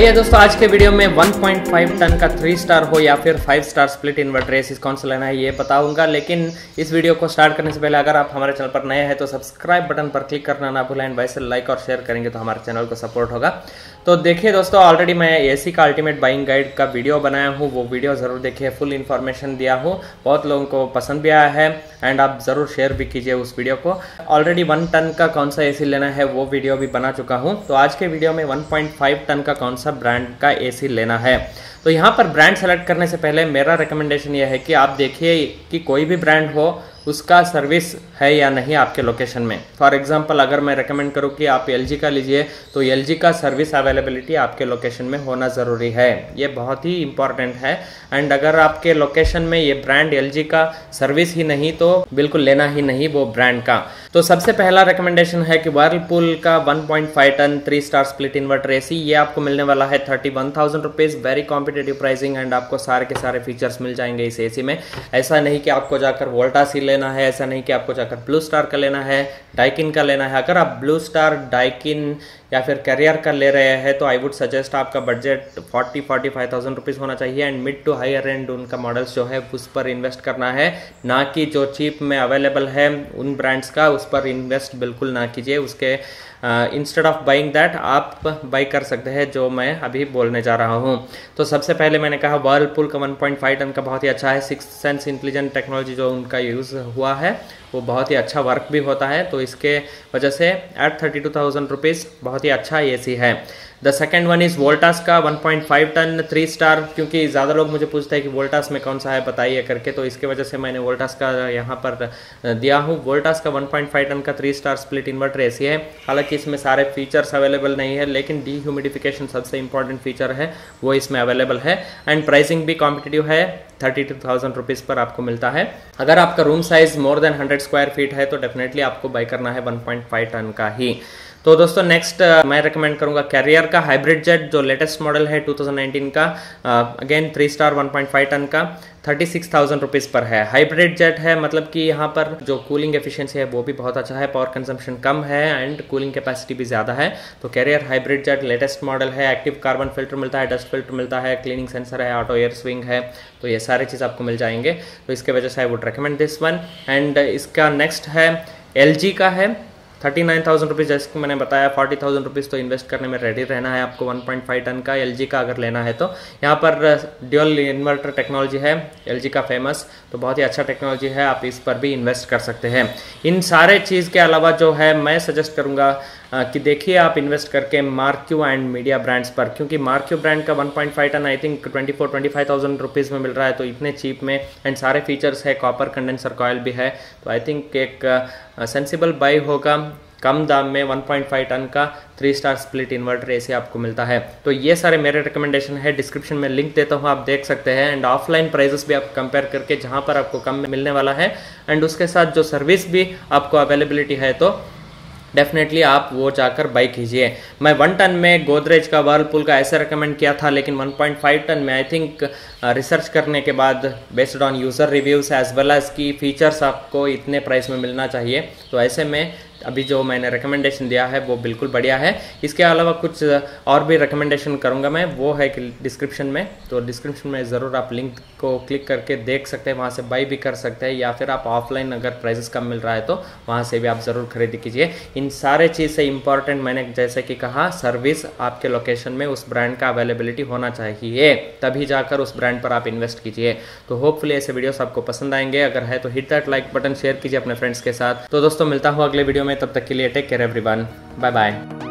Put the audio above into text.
आइए दोस्तों, आज के वीडियो में 1.5 टन का 3 स्टार हो या फिर 5 स्टार स्प्लिट इन्वर्टर एसी कौन सा लेना है ये बताऊंगा। लेकिन इस वीडियो को स्टार्ट करने से पहले अगर आप हमारे चैनल पर नए हैं तो सब्सक्राइब बटन पर क्लिक करना ना भूलें एंड वैसे लाइक और शेयर करेंगे तो हमारे चैनल को सपोर्ट होगा। तो देखिए दोस्तों, ऑलरेडी मैं एसी का अल्टीमेट बाइंग गाइड का वीडियो बनाया हूँ, वो वीडियो ज़रूर देखिए, फुल इन्फॉर्मेशन दिया हूँ, बहुत लोगों को पसंद भी आया है एंड आप ज़रूर शेयर भी कीजिए उस वीडियो को। ऑलरेडी 1 टन का कौन सा एसी लेना है वो वीडियो भी बना चुका हूँ। तो आज के वीडियो में 1.5 टन का कौन सा ब्रांड का एसी लेना है। तो यहाँ पर ब्रांड सेलेक्ट करने से पहले मेरा रिकमेंडेशन यह है कि आप देखिए कि कोई भी ब्रांड हो उसका सर्विस है या नहीं आपके लोकेशन में। फॉर एग्जांपल अगर मैं रेकमेंड करूँ कि आप LG का लीजिए तो LG का सर्विस अवेलेबिलिटी आपके लोकेशन में होना ज़रूरी है, ये बहुत ही इंपॉर्टेंट है। एंड अगर आपके लोकेशन में ये ब्रांड LG का सर्विस ही नहीं तो बिल्कुल लेना ही नहीं वो ब्रांड का। तो सबसे पहला रिकमेंडेशन है कि वर्लपूल का 1.5 ton 3 star split inverter AC, ये आपको मिलने वाला है 31,000 rupees, very competitive pricing and आपको सारे के सारे फीचर्स मिल जाएंगे इस एसी में। ऐसा नहीं कि आपको जाकर वोल्टास ही लेना है, ऐसा नहीं कि आपको जाकर ब्लू स्टार का लेना है, डाइकिन का लेना है। अगर आप ब्लू स्टार, डाइकिन या फिर कैरियर का ले रहे हैं तो आई वुड सजेस्ट आपका बजट 40-45,000 रुपीज़ होना चाहिए and mid to higher end उनका मॉडल्स जो है उस पर इन्वेस्ट करना है, ना कि जो चीप में अवेलेबल है उन ब्रांड्स का उस पर इन्वेस्ट बिल्कुल ना कीजिए। उसके इंस्टेड ऑफ बाइंग दैट आप बाई कर सकते हैं जो मैं अभी बोलने जा रहा हूँ। तो सबसे पहले मैंने कहा वर्लपूल का 1.5 टन का बहुत ही अच्छा है। 6th सेंस इंटेलिजेंट टेक्नोलॉजी जो उनका यूज़ हुआ है वो बहुत ही अच्छा वर्क भी होता है, तो इसके वजह से एट 32,000 रुपीज़ बहुत ही अच्छा एसी है। The second one is Voltas का 1.5 टन 3 स्टार, क्योंकि ज़्यादा लोग मुझे पूछते हैं कि वोल्टास में कौन सा है बताइए करके, तो इसके वजह से मैंने वोल्टास का यहाँ पर दिया हूँ। वोल्टास का 1.5 टन का 3 स्टार स्प्लिट इन्वर्टर एसी है। हालांकि इसमें सारे फीचर्स अवेलेबल नहीं है लेकिन डीह्यूमिडिफिकेशन सबसे इंपॉर्टेंट फीचर है वो इसमें अवेलेबल है एंड प्राइसिंग भी कॉम्पिटिटिव है, 32,000 रुपीज़ पर आपको मिलता है। अगर आपका room size more than 100 square feet है तो डेफिनेटली आपको बाई करना है 1.5 टन का ही। तो दोस्तों नेक्स्ट मैं रेकमेंड करूंगा कैरियर का हाइब्रिड जेट, जो लेटेस्ट मॉडल है 2019 का, अगेन 3 स्टार 1.5 टन का 36,000 रुपीज़ पर है। हाइब्रिड जेट है मतलब कि यहाँ पर जो कूलिंग एफिशिएंसी है वो भी बहुत अच्छा है, पावर कंजम्पशन कम है एंड कूलिंग कैपेसिटी भी ज़्यादा है। तो Carrier hybrid jet latest model है, एक्टिव कार्बन फिल्टर मिलता है, डस्ट फिल्टर मिलता है, क्लीनिंग सेंसर है, ऑटो एयर स्विंग है, तो ये सारी चीज़ आपको मिल जाएंगे। तो इसके वजह से I would recommend this one. And इसका नेक्स्ट है LG का है 39,000 रुपीज़, जैसे कि मैंने बताया 40,000 रुपीज़ तो इन्वेस्ट करने में रेडी रहना है आपको 1.5 टन का LG का अगर लेना है तो। यहाँ पर ड्यूल इन्वर्टर टेक्नोलॉजी है LG का फेमस, तो बहुत ही अच्छा टेक्नोलॉजी है, आप इस पर भी इन्वेस्ट कर सकते हैं। इन सारे चीज़ के अलावा जो है मैं सजेस्ट करूँगा कि देखिए आप इन्वेस्ट करके मार्क्यू एंड मीडिया ब्रांड्स पर, क्योंकि मार्क्यू ब्रांड का 1.5 टन आई थिंक 24-25,000 रुपीज़ में मिल रहा है, तो इतने चीप में एंड सारे फीचर्स है, कॉपर कंडेंसर कॉयल भी है, तो आई थिंक एक सेंसिबल बाई होगा। कम दाम में 1.5 टन का 3 स्टार स्प्लिट इन्वर्टर एसी आपको मिलता है। तो ये सारे मेरे रिकमेंडेशन है, डिस्क्रिप्शन में लिंक देता हूँ, आप देख सकते हैं एंड ऑफलाइन प्राइजेस भी आप कंपेयर करके जहाँ पर आपको कम में मिलने वाला है एंड उसके साथ जो सर्विस भी आपको अवेलेबिलिटी है तो डेफिनेटली आप वो जाकर बाई कीजिए। मैं 1 टन में गोदरेज का, वर्लपूल का ऐसे रेकमेंड किया था, लेकिन 1.5 टन में आई थिंक रिसर्च करने के बाद based on user reviews as well as key features आपको इतने प्राइस में मिलना चाहिए, तो ऐसे में अभी जो मैंने रिकमेंडेशन दिया है वो बिल्कुल बढ़िया है। इसके अलावा कुछ और भी रिकमेंडेशन करूंगा मैं, वो है कि डिस्क्रिप्शन में, तो डिस्क्रिप्शन में ज़रूर आप लिंक को क्लिक करके देख सकते हैं, वहाँ से बाई भी कर सकते हैं, या फिर आप ऑफलाइन अगर प्राइसेस कम मिल रहा है तो वहाँ से भी आप ज़रूर खरीदी कीजिए। इन सारे चीज़ से इंपॉर्टेंट मैंने जैसे कि कहा, सर्विस आपके लोकेशन में उस ब्रांड का अवेलेबिलिटी होना चाहिए, तभी जाकर उस ब्रांड पर आप इन्वेस्ट कीजिए। तो होपफुली ऐसे वीडियोस आपको पसंद आएंगे, अगर है तो hit that like button, share कीजिए अपने फ्रेंड्स के साथ। तो दोस्तों मिलता हूँ अगले वीडियो में, तब तक के लिए take care everyone, bye bye.